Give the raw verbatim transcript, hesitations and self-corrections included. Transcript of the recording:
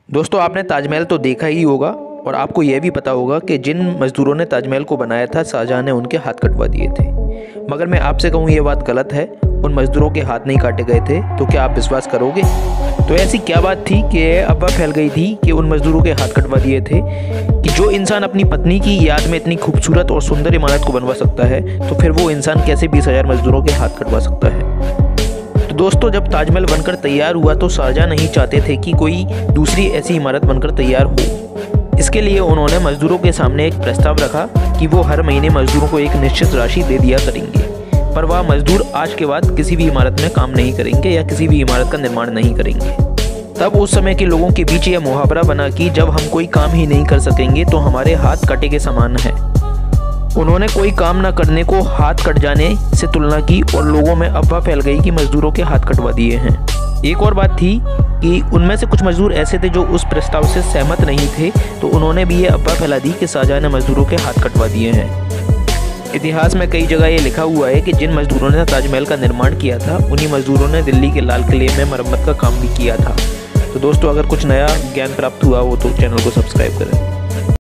दोस्तों, आपने ताजमहल तो देखा ही होगा और आपको यह भी पता होगा कि जिन मज़दूरों ने ताजमहल को बनाया था, शाहजहां ने उनके हाथ कटवा दिए थे। मगर मैं आपसे कहूँ ये बात गलत है, उन मज़दूरों के हाथ नहीं काटे गए थे। तो क्या आप विश्वास करोगे? तो ऐसी क्या बात थी कि अफवाह फैल गई थी कि उन मज़दूरों के हाथ कटवा दिए थे कि जो इंसान अपनी पत्नी की याद में इतनी खूबसूरत और सुंदर इमारत को बनवा सकता है, तो फिर वो इंसान कैसे बीस हज़ार मज़दूरों के हाथ कटवा सकता है? तो दोस्तों, जब ताजमहल बनकर तैयार हुआ तो शाहजहां नहीं चाहते थे कि कोई दूसरी ऐसी इमारत बनकर तैयार हो। इसके लिए उन्होंने मज़दूरों के सामने एक प्रस्ताव रखा कि वो हर महीने मज़दूरों को एक निश्चित राशि दे दिया करेंगे, पर वह मज़दूर आज के बाद किसी भी इमारत में काम नहीं करेंगे या किसी भी इमारत का निर्माण नहीं करेंगे। तब उस समय के लोगों के बीच यह मुहावरा बना कि जब हम कोई काम ही नहीं कर सकेंगे तो हमारे हाथ कटे के समान है। उन्होंने कोई काम न करने को हाथ कट जाने से तुलना की और लोगों में अफवाह फैल गई कि मज़दूरों के हाथ कटवा दिए हैं। एक और बात थी कि उनमें से कुछ मज़दूर ऐसे थे जो उस प्रस्ताव से सहमत नहीं थे, तो उन्होंने भी ये अफवाह फैला दी कि शाहजहां ने मज़दूरों के हाथ कटवा दिए हैं। इतिहास में कई जगह ये लिखा हुआ है कि जिन मज़दूरों ने ताजमहल का निर्माण किया था, उन्हीं मज़दूरों ने दिल्ली के लाल किले में मरम्मत का काम भी किया था। तो दोस्तों, अगर कुछ नया ज्ञान प्राप्त हुआ हो तो चैनल को सब्सक्राइब करें।